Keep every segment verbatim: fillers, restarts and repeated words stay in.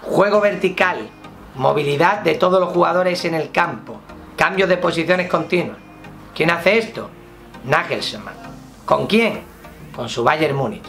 juego vertical, movilidad de todos los jugadores en el campo, cambios de posiciones continuos. ¿Quién hace esto? Nagelsmann. ¿Con quién? Con su Bayern Múnich.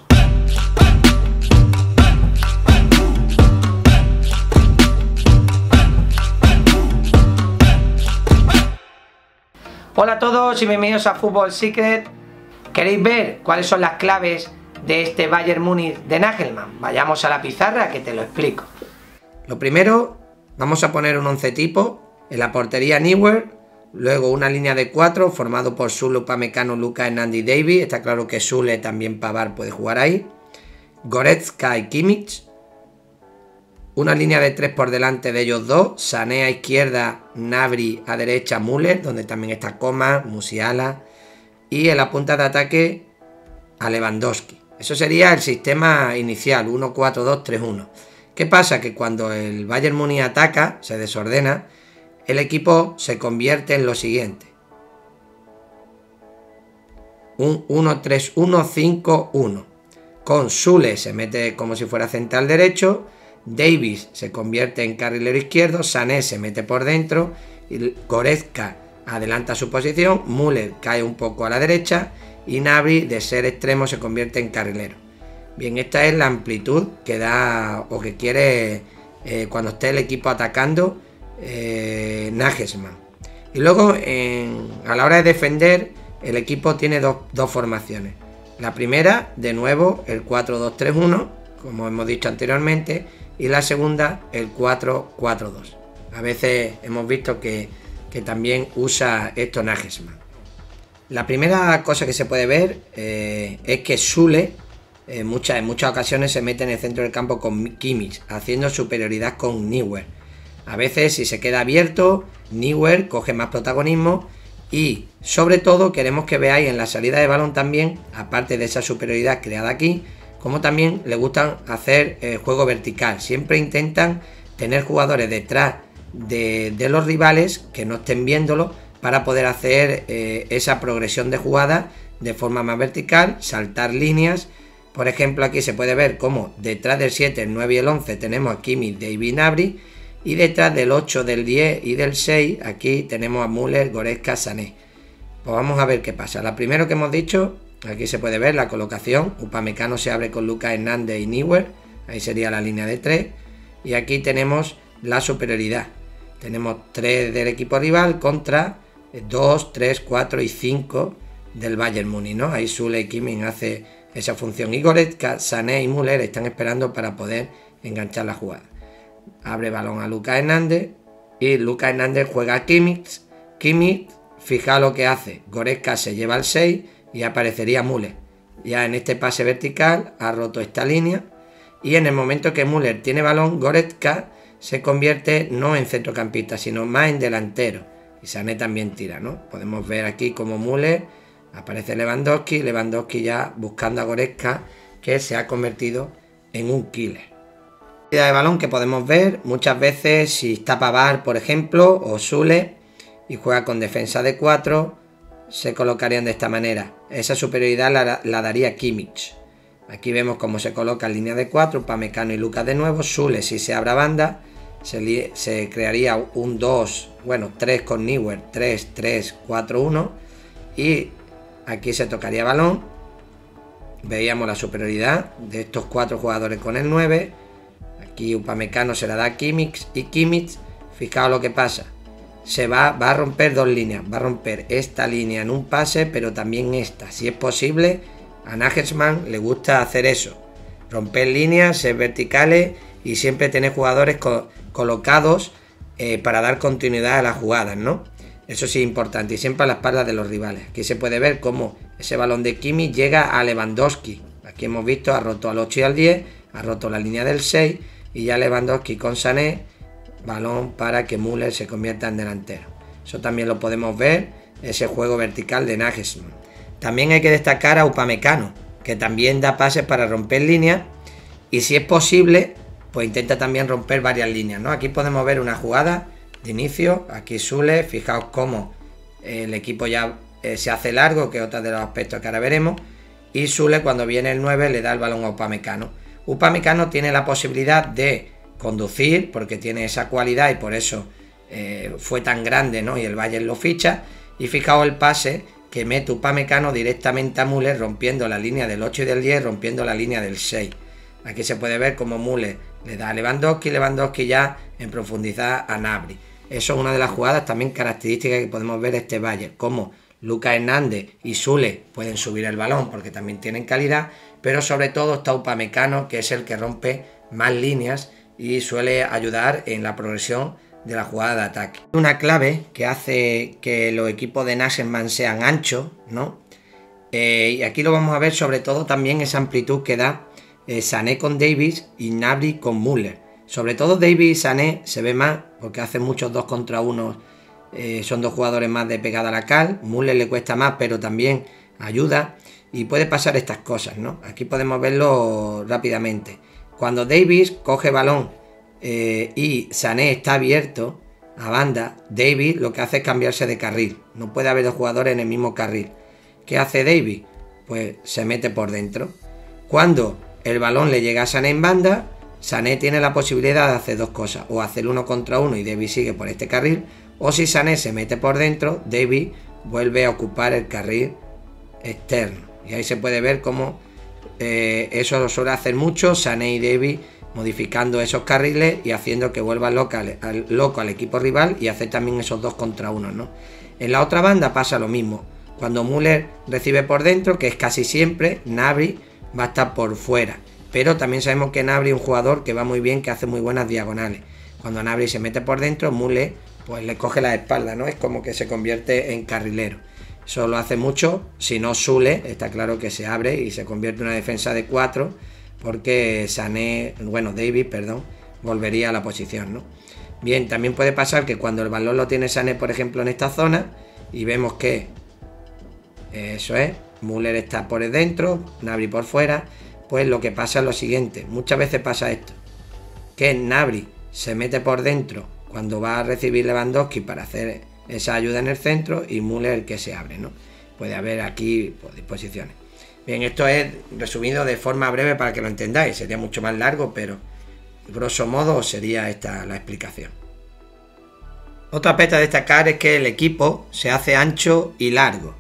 Hola a todos y bienvenidos a Football Secret. ¿Queréis ver cuáles son las claves de este Bayern Múnich de Nagelsmann? Vayamos a la pizarra que te lo explico. Lo primero, vamos a poner un once tipo. En la portería Neuer, luego una línea de cuatro formado por Süle, Upamecano, Lucas Hernandez y Davies. Está claro que Süle, también Pavard, puede jugar ahí. Goretzka y Kimmich. Una línea de tres por delante de ellos dos. Sané a izquierda, Gnabry a derecha, Müller, donde también está Coman, Musiala. Y en la punta de ataque a Lewandowski. Eso sería el sistema inicial, uno cuatro dos tres uno. ¿Qué pasa? Que cuando el Bayern Múnich ataca, se desordena, el equipo se convierte en lo siguiente. Un uno tres uno cinco uno. Con Süle se mete como si fuera central derecho, Davies se convierte en carrilero izquierdo, Sané se mete por dentro, y Goretzka adelanta su posición, Müller cae un poco a la derecha y Gnabry, de ser extremo, se convierte en carrilero. Bien, esta es la amplitud que da o que quiere eh, cuando esté el equipo atacando eh, Nagelsmann. Y luego en, a la hora de defender, el equipo tiene dos, dos formaciones. La primera, de nuevo, el cuatro dos tres uno, como hemos dicho anteriormente, y la segunda, el cuatro cuatro dos. A veces hemos visto que, que también usa esto Nagelsmann. La primera cosa que se puede ver eh, es que Süle eh, muchas, en muchas ocasiones se mete en el centro del campo con Kimmich, haciendo superioridad con Neuer. A veces, si se queda abierto, Neuer coge más protagonismo y, sobre todo, queremos que veáis en la salida de balón también, aparte de esa superioridad creada aquí, como también le gustan hacer eh, juego vertical. Siempre intentan tener jugadores detrás de, de los rivales que no estén viéndolo para poder hacer eh, esa progresión de jugada de forma más vertical, saltar líneas. Por ejemplo, aquí se puede ver cómo detrás del siete, el nueve y el once tenemos a Kimmich, Davies, Gnabry, y detrás del ocho, del diez y del seis aquí tenemos a Müller, Goretzka, Sané. Pues vamos a ver qué pasa. La primero que hemos dicho, aquí se puede ver la colocación. Upamecano se abre con Lucas Hernandez y Neuer, ahí sería la línea de tres, y aquí tenemos la superioridad. Tenemos tres del equipo rival contra dos, tres, cuatro y cinco del Bayern Múnich, ¿no? Ahí Süle y Kimmich hace esa función. Y Goretzka, Sané y Müller están esperando para poder enganchar la jugada. Abre balón a Lucas Hernandez y Lucas Hernandez juega a Kimmich. Kimmich, fija lo que hace. Goretzka se lleva al seis y aparecería Müller. Ya en este pase vertical ha roto esta línea y en el momento que Müller tiene balón, Goretzka se convierte no en centrocampista, sino más en delantero. Y Sané también tira, ¿no? Podemos ver aquí como Müller, aparece Lewandowski, Lewandowski ya buscando a Goretzka, que se ha convertido en un killer. La de balón que podemos ver muchas veces, si está Pavard, por ejemplo, o Süle, y juega con defensa de cuatro, se colocarían de esta manera. Esa superioridad la, la daría Kimmich. Aquí vemos cómo se coloca en línea de cuatro, Upamecano y Lucas de nuevo. Süle, si se abre a banda, se, se crearía un dos, bueno, tres con Neuer, tres, tres, cuatro, uno, y aquí se tocaría balón. Veíamos la superioridad de estos cuatro jugadores con el nueve. Aquí Upamecano se la da a Kimmich y Kimmich, fijaos lo que pasa. Se va, va a romper dos líneas, va a romper esta línea en un pase, pero también esta. Si es posible, a Nagelsmann le gusta hacer eso. Romper líneas, ser verticales y siempre tener jugadores co colocados eh, para dar continuidad a las jugadas, ¿no? Eso sí es importante y siempre a la espalda de los rivales. Aquí se puede ver cómo ese balón de Kimmich llega a Lewandowski. Aquí hemos visto, ha roto al ocho y al diez, ha roto la línea del seis y ya Lewandowski con Sané, balón para que Müller se convierta en delantero. Eso también lo podemos ver, ese juego vertical de Nagelsmann. También hay que destacar a Upamecano, que también da pases para romper líneas y si es posible, pues intenta también romper varias líneas, ¿no? Aquí podemos ver una jugada de inicio, aquí Süle, fijaos cómo el equipo ya eh, se hace largo, que es otro de los aspectos que ahora veremos, y Süle cuando viene el nueve le da el balón a Upamecano. Upamecano tiene la posibilidad de conducir, porque tiene esa cualidad y por eso eh, fue tan grande, ¿no? Y el Bayern lo ficha. Y fijaos el pase que mete Upamecano directamente a Müller, rompiendo la línea del ocho y del diez, rompiendo la línea del seis. Aquí se puede ver cómo Müller le da a Lewandowski, Lewandowski ya en profundidad a Gnabry. Eso es una de las jugadas también características que podemos ver este Bayern, como Lucas Hernández y Süle pueden subir el balón porque también tienen calidad, pero sobre todo está Upamecano, que es el que rompe más líneas y suele ayudar en la progresión de la jugada de ataque. Una clave que hace que los equipos de Nagelsmann sean anchos, ¿no? Eh, y aquí lo vamos a ver sobre todo también esa amplitud que da eh, Sané con Davies y Gnabry con Müller. Sobre todo Davies y Sané se ve más porque hacen muchos dos contra uno, eh, son dos jugadores más de pegada a la cal. Müller le cuesta más, pero también ayuda y puede pasar estas cosas, ¿no? Aquí podemos verlo rápidamente. Cuando Davies coge balón Eh, y Sané está abierto a banda, Davies lo que hace es cambiarse de carril. No puede haber dos jugadores en el mismo carril. ¿Qué hace Davies? Pues se mete por dentro. Cuando el balón le llega a Sané en banda, Sané tiene la posibilidad de hacer dos cosas: o hacer uno contra uno y Davies sigue por este carril, o si Sané se mete por dentro, Davies vuelve a ocupar el carril externo. Y ahí se puede ver cómo eh, eso lo suele hacer mucho Sané y Davies, modificando esos carriles y haciendo que vuelva loco al, al, loco al equipo rival y hacer también esos dos contra uno, ¿no? En la otra banda pasa lo mismo. Cuando Müller recibe por dentro, que es casi siempre, Gnabry va a estar por fuera. Pero también sabemos que Gnabry es un jugador que va muy bien, que hace muy buenas diagonales. Cuando Gnabry se mete por dentro, Müller pues le coge la espalda, ¿no? Es como que se convierte en carrilero. Eso lo hace mucho. Si no, Süle, está claro que se abre y se convierte en una defensa de cuatro, porque Sané, bueno, Davies, perdón, volvería a la posición, ¿no? Bien, también puede pasar que cuando el balón lo tiene Sané, por ejemplo, en esta zona, y vemos que, eso es, Müller está por dentro, Gnabry por fuera, pues lo que pasa es lo siguiente. Muchas veces pasa esto, que Gnabry se mete por dentro cuando va a recibir Lewandowski para hacer esa ayuda en el centro, y Müller el que se abre, ¿no? Puede haber aquí pues, disposiciones. Bien, esto es resumido de forma breve para que lo entendáis. Sería mucho más largo, pero grosso modo sería esta la explicación. Otro aspecto a destacar es que el equipo se hace ancho y largo,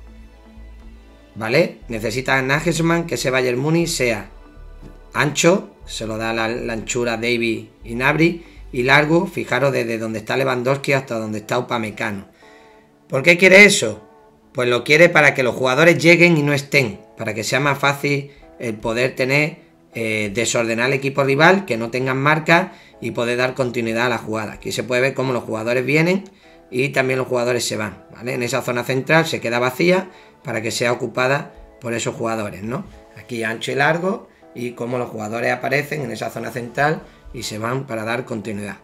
¿vale? Necesita Nagelsmann que ese Bayern Múnich sea ancho, se lo da la, la anchura Davies y Gnabry, y largo, fijaros desde donde está Lewandowski hasta donde está Upamecano. ¿Por qué quiere eso? Pues lo quiere para que los jugadores lleguen y no estén, para que sea más fácil el poder tener, eh, desordenar al equipo rival, que no tengan marca y poder dar continuidad a la jugada. Aquí se puede ver cómo los jugadores vienen y también los jugadores se van, ¿vale? En esa zona central se queda vacía para que sea ocupada por esos jugadores, ¿no? Aquí ancho y largo, y cómo los jugadores aparecen en esa zona central y se van para dar continuidad.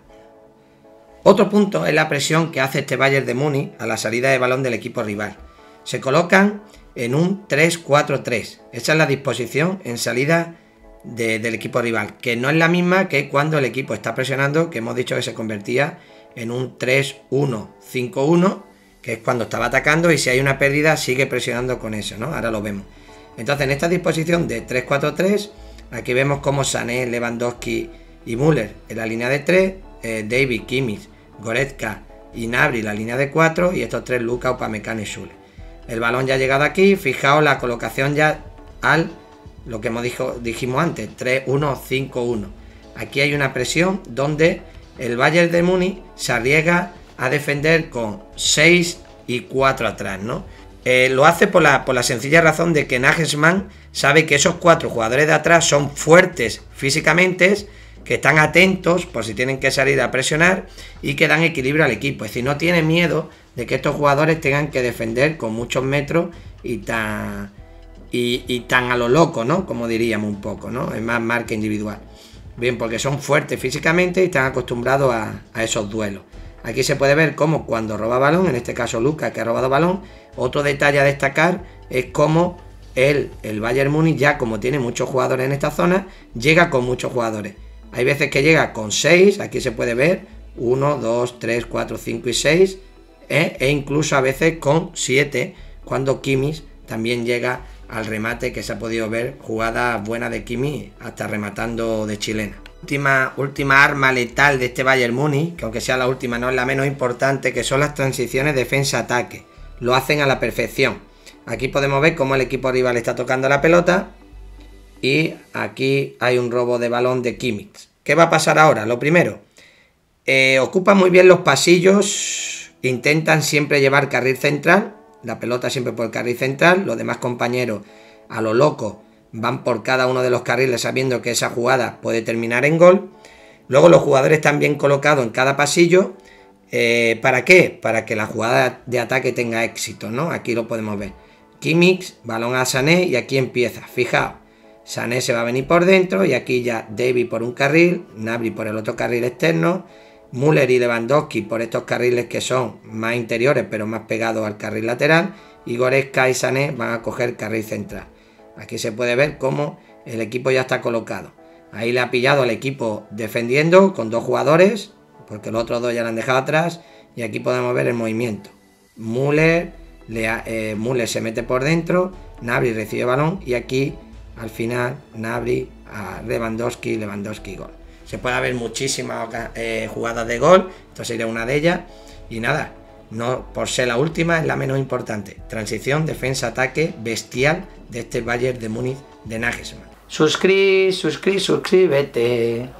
Otro punto es la presión que hace este Bayern de Múnich a la salida de balón del equipo rival. Se colocan en un tres cuatro tres. Esa es la disposición en salida de, del equipo rival, que no es la misma que cuando el equipo está presionando, que hemos dicho que se convertía en un tres uno cinco uno, que es cuando estaba atacando, y si hay una pérdida sigue presionando con eso, ¿no? Ahora lo vemos. Entonces, en esta disposición de tres cuatro tres, aquí vemos como Sané, Lewandowski y Müller en la línea de tres, eh, Davies, Kimmich, Goretzka y Gnabry la línea de cuatro, y estos tres Lucas, Upamecano y Süle. El balón ya ha llegado aquí, fijaos la colocación ya al, lo que hemos dijo, dijimos antes, tres uno cinco uno. Aquí hay una presión donde el Bayern de Múnich se arriesga a defender con seis y cuatro atrás, ¿no? Eh, lo hace por la, por la sencilla razón de que Nagelsmann sabe que esos cuatro jugadores de atrás son fuertes físicamente, que están atentos por si tienen que salir a presionar y que dan equilibrio al equipo. Es decir, no tiene miedo de que estos jugadores tengan que defender con muchos metros y tan, y, y tan a lo loco, ¿no? Como diríamos un poco, ¿no? Es más marca individual. Bien, porque son fuertes físicamente y están acostumbrados a, a esos duelos. Aquí se puede ver cómo cuando roba balón, en este caso Lucas, que ha robado balón. Otro detalle a destacar es cómo él, el Bayern Múnich, ya como tiene muchos jugadores en esta zona, llega con muchos jugadores. Hay veces que llega con seis, aquí se puede ver, uno, dos, tres, cuatro, cinco y seis, ¿eh? E incluso a veces con siete, cuando Kimmich también llega al remate, que se ha podido ver, jugada buena de Kimmich, hasta rematando de chilena. Última, última arma letal de este Bayern Múnich, que aunque sea la última no es la menos importante, que son las transiciones defensa-ataque. Lo hacen a la perfección. Aquí podemos ver cómo el equipo rival está tocando la pelota y aquí hay un robo de balón de Kimmich. ¿Qué va a pasar ahora? Lo primero, eh, ocupan muy bien los pasillos, intentan siempre llevar carril central, la pelota siempre por el carril central, los demás compañeros a lo loco van por cada uno de los carriles sabiendo que esa jugada puede terminar en gol. Luego los jugadores están bien colocados en cada pasillo. Eh, ¿Para qué? Para que la jugada de ataque tenga éxito, ¿no? Aquí lo podemos ver. Kimmich, balón a Sané y aquí empieza. Fijaos, Sané se va a venir por dentro y aquí ya Davies por un carril, Gnabry por el otro carril externo, Müller y Lewandowski por estos carriles que son más interiores pero más pegados al carril lateral, y Goretzka y Sané van a coger carril central. Aquí se puede ver cómo el equipo ya está colocado. Ahí le ha pillado al equipo defendiendo con dos jugadores, porque los otros dos ya lo han dejado atrás, y aquí podemos ver el movimiento. Müller, le ha, eh, Müller se mete por dentro, Gnabry recibe balón y aquí al final Gnabry a Lewandowski, Lewandowski gol. Se puede ver muchísimas eh, jugadas de gol, esto sería una de ellas, y nada, no por ser la última es la menos importante. Transición, defensa, ataque bestial de este Bayern de Múnich de Nagelsmann. Suscríbete, suscríbete, suscríbete.